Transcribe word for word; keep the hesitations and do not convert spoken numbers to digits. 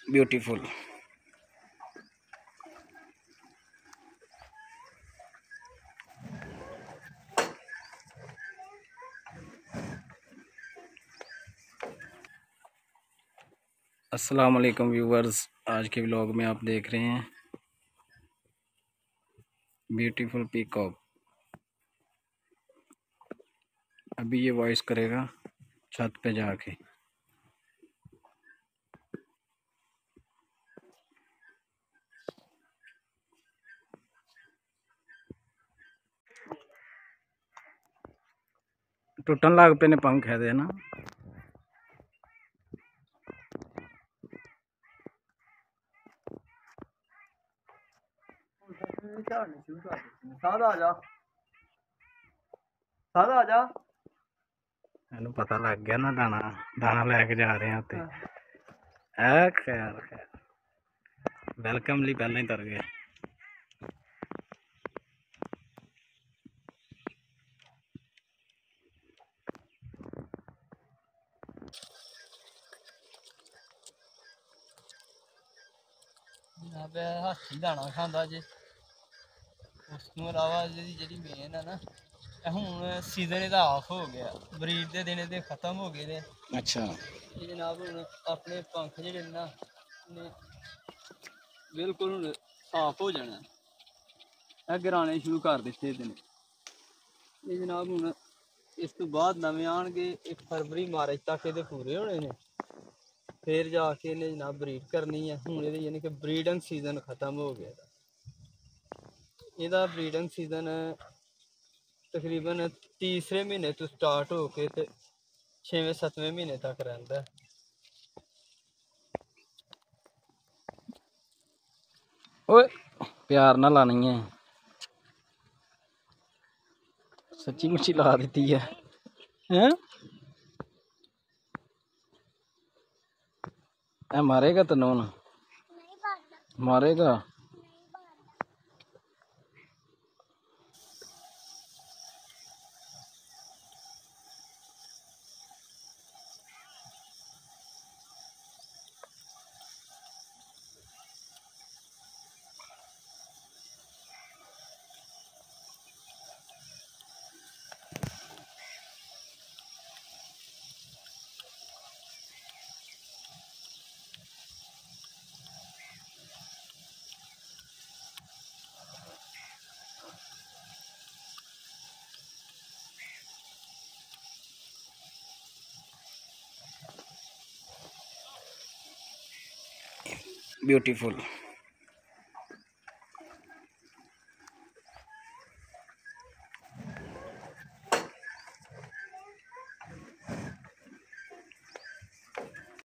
Beautiful. अस्सलाम वालेकुम viewers, आज के व्लॉग में आप देख रहे हैं ब्यूटीफुल पीकॉक। अभी ये वॉइस करेगा छत पे जाके। टूटन लाग पे ने पंख है दे ना। सादा आजा, सादा आजा। मैंने पता लग गया ना, दाना दाना लेके जा रहे हैं। ए खैर खैर वेलकम ली पहले ही तर गए। हाथी दाना खांदा जे, उस तो अलावा जी मेन है ना, हूँ सीजन इहदा ऑफ हो गया, ब्रीड के दिन इहदे खत्म हो गए ने। अच्छा ये जनाब हूँ अपने पंख जेहड़े ना बिल्कुल हूँ साफ हो जाना, गिराने शुरू कर दिते ने। ये जनाब हूँ इस तो बाद नवे आएंगे, एक फरवरी मार्च तक ये पूरे होने ने, फिर जाके इन्हें जनाब ब्रीड करनी है। हूँ ये यानी कि ब्रीडिंग सीजन खत्म हो गया, ਇਹਦਾ ब्रीडिंग सीजन तकरीबन तीसरे महीने तो स्टार्ट हो के ते छेवें सतवें महीने तक रहता है। ओए प्यार ना लानी है, सच्ची मुच्ची ला देती है हैं? ए मारेगा तो नून मारेगा। ब्यूटीफुल।